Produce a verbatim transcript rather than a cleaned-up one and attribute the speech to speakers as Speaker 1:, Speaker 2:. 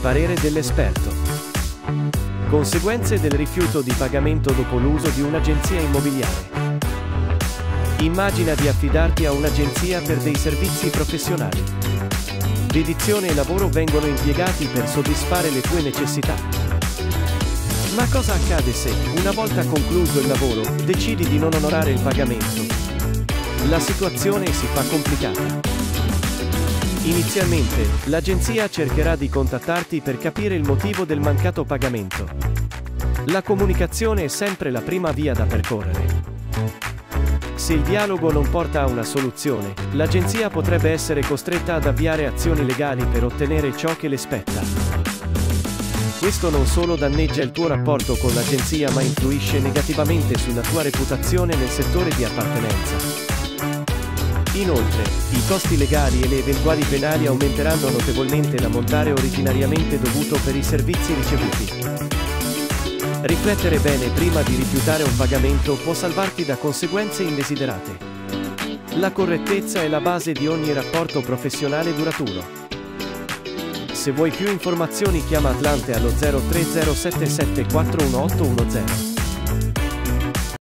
Speaker 1: parere dell'esperto. Conseguenze del rifiuto di pagamento dopo l'uso di un'agenzia immobiliare. Immagina di affidarti a un'agenzia per dei servizi professionali. Dedizione e lavoro vengono impiegati per soddisfare le tue necessità. Ma cosa accade se, una volta concluso il lavoro, decidi di non onorare il pagamento? La situazione si fa complicata. Inizialmente, l'agenzia cercherà di contattarti per capire il motivo del mancato pagamento. La comunicazione è sempre la prima via da percorrere. Se il dialogo non porta a una soluzione, l'agenzia potrebbe essere costretta ad avviare azioni legali per ottenere ciò che le spetta. Questo non solo danneggia il tuo rapporto con l'agenzia, ma influisce negativamente sulla tua reputazione nel settore di appartenenza. Inoltre, i costi legali e le eventuali penali aumenteranno notevolmente l'ammontare originariamente dovuto per i servizi ricevuti. Riflettere bene prima di rifiutare un pagamento può salvarti da conseguenze indesiderate. La correttezza è la base di ogni rapporto professionale duraturo. Se vuoi più informazioni chiama Atlante allo zero tre zero sette sette quattro uno otto uno zero.